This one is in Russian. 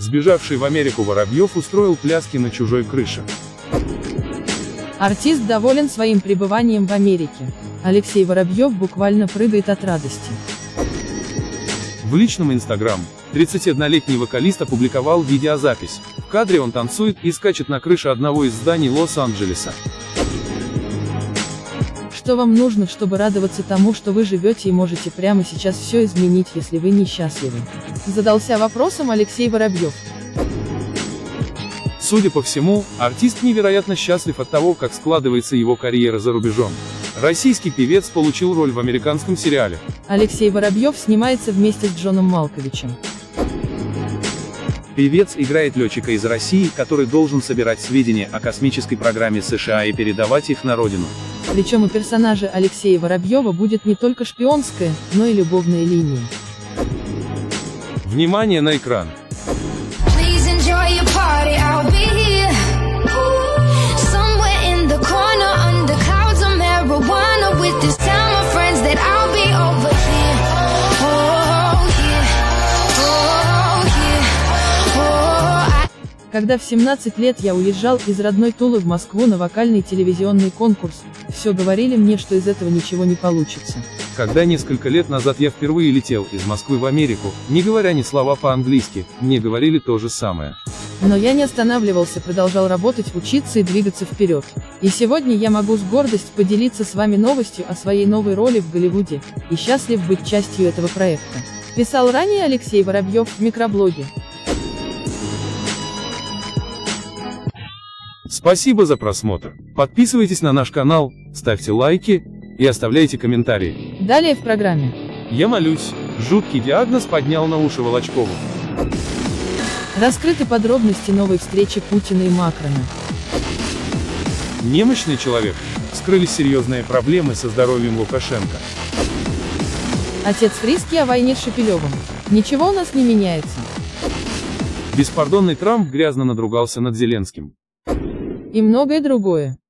Сбежавший в Америку Воробьев устроил пляски на чужой крыше. Артист доволен своим пребыванием в Америке. Алексей Воробьев буквально прыгает от радости. В личном Instagram 31-летний вокалист опубликовал видеозапись. В кадре он танцует и скачет на крыше одного из зданий Лос-Анджелеса. Что вам нужно, чтобы радоваться тому, что вы живете и можете прямо сейчас все изменить, если вы несчастливы? Задался вопросом Алексей Воробьев. Судя по всему, артист невероятно счастлив от того, как складывается его карьера за рубежом. Российский певец получил роль в американском сериале. Алексей Воробьев снимается вместе с Джоном Малковичем. Певец играет летчика из России, который должен собирать сведения о космической программе США и передавать их на родину. Причем у персонажа Алексея Воробьева будет не только шпионская, но и любовная линия. Внимание на экран! Когда в 17 лет я уезжал из родной Тулы в Москву на вокальный телевизионный конкурс, все говорили мне, что из этого ничего не получится. Когда несколько лет назад я впервые летел из Москвы в Америку, не говоря ни слова по-английски, мне говорили то же самое. Но я не останавливался, продолжал работать, учиться и двигаться вперед. И сегодня я могу с гордостью поделиться с вами новостью о своей новой роли в Голливуде, и счастлив быть частью этого проекта. Писал ранее Алексей Воробьев в микроблоге. Спасибо за просмотр. Подписывайтесь на наш канал, ставьте лайки и оставляйте комментарии. Далее в программе. Я молюсь. Жуткий диагноз поднял на уши Волочкову. Раскрыты подробности новой встречи Путина и Макрона. Немощный человек. Вскрылись серьезные проблемы со здоровьем Лукашенко. Отец Фриски о войне с Шепелевым. Ничего у нас не меняется. Беспардонный Трамп грязно надругался над Зеленским. И многое другое.